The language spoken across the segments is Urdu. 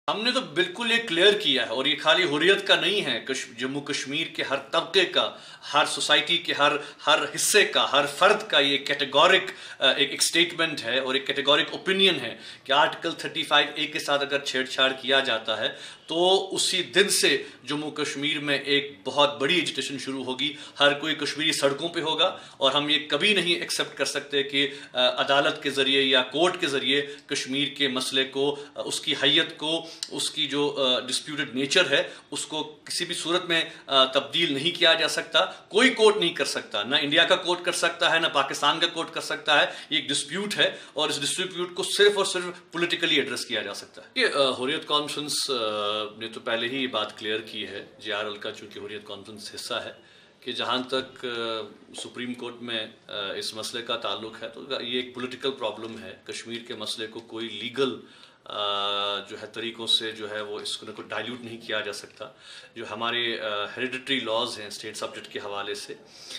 ہم نے تو بالکل یہ کلیئر کیا ہے، اور یہ خالی حریت کا نہیں ہے، جموں کشمیر کے ہر طبقے کا، ہر سوسائٹی کے ہر حصے کا، ہر فرد کا یہ کیٹیگورک ایک سٹیٹمنٹ ہے اور ایک کیٹیگورک اوپینین ہے کہ آرٹیکل 35A کے ساتھ اگر چھیڑ چھاڑ کیا جاتا ہے تو اسی دن سے جموں کشمیر میں ایک بہت بڑی ایجیٹیشن شروع ہوگی، ہر کوئی کشمیری سڑکوں پہ ہوگا، اور ہم یہ کبھی نہیں ایکسیپٹ کر سکتے کہ عدالت کے ذریعے یا کورٹ کے ذریعے کشمیر کے مسئلے کو، اس کی حیت کو، اس کی جو ڈسپیوٹڈ نیچر ہے، اس کو کسی بھی صورت میں تبدیل نہیں کیا جا سکتا۔ کوئی کورٹ نہیں کر سکتا، نہ انڈیا کا کورٹ کر سکتا ہے، نہ پاکستان کا کورٹ کر سکتا ہے۔ یہ ایک ڈسپیوٹ ہے اور اس ڈسپیوٹ کو صرف اور صرف پولیٹیکلی ایڈریس کیا جا سکتا ہے۔ یہ حریت کانفرنس نے تو پہلے ہی یہ بات کلیئر کی ہے، JRL کا چونکہ حریت کانفرنس حصہ ہے، کہ جہاں تک سپریم کورٹ میں اس مسئلے کا تعلق ہے تو یہ ایک پولیٹیکل پرابلم ہے۔ کشمیر کے مسئلے کو کوئی لیگل جو ہے طریقوں سے جو ہے وہ اس کو ڈائلیوٹ نہیں کیا جا سکتا۔ جو ہمارے ہیریڈیٹری لاز ہیں اسٹیٹ سبجیکٹ کے حوالے سے،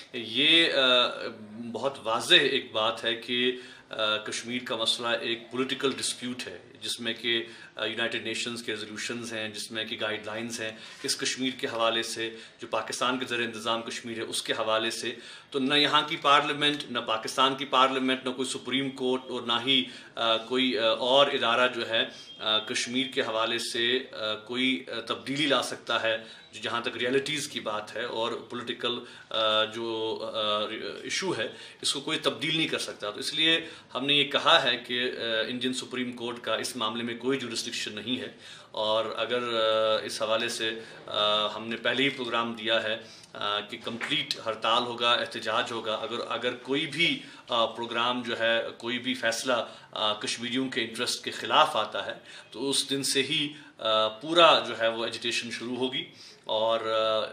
یہ بہت واضح ایک بات ہے کہ کشمیر کا مسئلہ ایک پولیٹیکل ڈسپیوٹ ہے، جس میں کہ یونائٹڈ نیشنز کے ریزولوشنز ہیں، جس میں کہ گائیڈ لائنز ہیں، اس کشمیر کے حوالے سے، جو پاکستان کے زیر انتظام کشمیر ہے اس کے حوالے سے۔ تو نہ یہاں کی پارلیمنٹ، نہ پاکستان کی پارلیمنٹ، نہ کوئی سپریم کورٹ، اور نہ ہی کوئی اور ادارہ جو ہے کشمیر کے حوالے سے کوئی تبدیلی لا سکتا ہے، جہاں تک ریئلٹیز کی بات ہے، اور پولیٹیکل جو ایشو ہے اس کو کوئی تبدیل نہیں کر سکتا۔ تو اس لیے ہم نے یہ کہا ہے کہ انڈین سپریم کورٹ کا اس معاملے میں کوئی جورسڈکشن نہیں ہے، اور اگر اس حوالے سے ہم نے پہلے ہی پروگرام دیا ہے کہ کمپلیٹ ہڑتال ہوگا، احتجاج ہوگا، اگر کوئی بھی پروگرام جو ہے، کوئی بھی فیصلہ کشمیریوں کے انٹرسٹ کے خلاف آتا ہے تو اس دن سے ہی پورا جو ہے وہ ایجیٹیشن شروع ہوگی۔ اور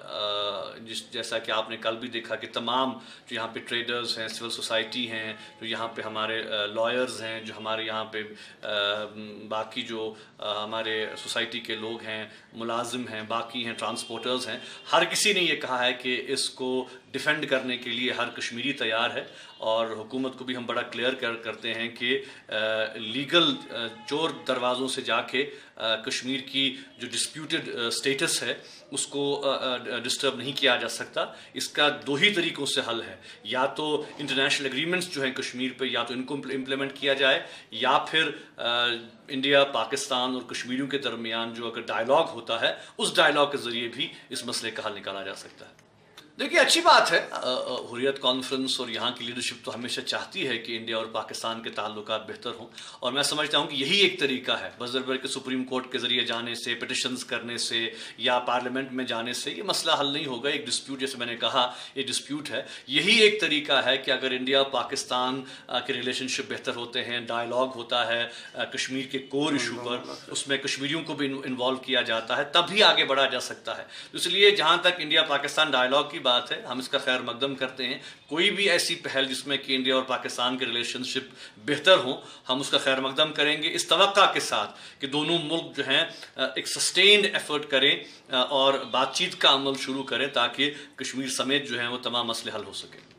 جیسا کہ آپ نے کل بھی دیکھا کہ تمام جو یہاں پہ ٹریڈرز ہیں، سول سوسائٹی ہیں، جو یہاں پہ ہمارے لائرز ہیں، جو ہمارے یہاں پہ باقی جو ہمارے سوسائٹی کے لوگ ہیں، ملازم ہیں، باقی ہیں، ٹرانسپورٹرز ہیں، ہر کسی نے یہ کہا ہے کہ اس کو ڈیفینڈ کرنے کے لیے ہر کشمیری تیار ہے۔ اور حکومت کو بھی ہم بڑا کلیئر کرتے ہیں کہ لیگل چور دروازوں سے جا کے کشمیر کی جو ڈسپیوٹڈ سٹیٹس ہے اس کو ڈسٹرب نہیں کیا جا سکتا۔ اس کا دو ہی طریقوں سے حل ہے، یا تو انٹرنیشنل ایگریمنٹس جو ہیں کشمیر پہ، یا تو ان کو امپلیمنٹ کیا جائے، یا پھر انڈیا، پاکستان اور کشمیریوں کے درمیان جو اگر ڈائیلاگ ہوتا ہے، اس ڈائیلاگ کے ذریعے بھی اس مسئلے کا حل نکالا جا سکتا ہے۔ دیکھیے اچھی بات ہے، حریت کانفرنس اور یہاں کی لیڈرشپ تو ہمیشہ چاہتی ہے کہ انڈیا اور پاکستان کے تعلقات بہتر ہوں، اور میں سمجھتا ہوں کہ یہی ایک طریقہ ہے، بظاہر کہ سپریم کورٹ کے ذریعے جانے سے، پٹیشنز کرنے سے، یا پارلیمنٹ میں جانے سے یہ مسئلہ حل نہیں ہوگا۔ ایک ڈسپیوٹ، جیسے میں نے کہا، یہ ڈسپیوٹ ہے۔ یہی ایک طریقہ ہے کہ اگر انڈیا اور پاکستان کے ریلیشن شپ بہتر ہوتے ہیں، ڈائیلاگ ہوتا ہے کشمیر کے کور ایشو پر، اس میں کشمیریوں کو بھی انوالو کیا جاتا ہے، تب ہی آگے بڑھا جا سکتا ہے۔ اس لیے جہاں تک انڈیا پاکستان ڈائیلاگ کی بات ہے، ہم اس کا خیر مقدم کرتے ہیں۔ کوئی بھی ایسی پہل جس میں کہ انڈیا اور پاکستان کے ریلیشن شپ بہتر ہوں، ہم اس کا خیر مقدم کریں گے، اس توقع کے ساتھ کہ دونوں ملک جو ہیں ایک سسٹینڈ ایفرٹ کریں اور بات چیت کا عمل شروع کریں، تاکہ کشمیر سمیت جو ہیں وہ تمام مسئلے حل ہو سکیں۔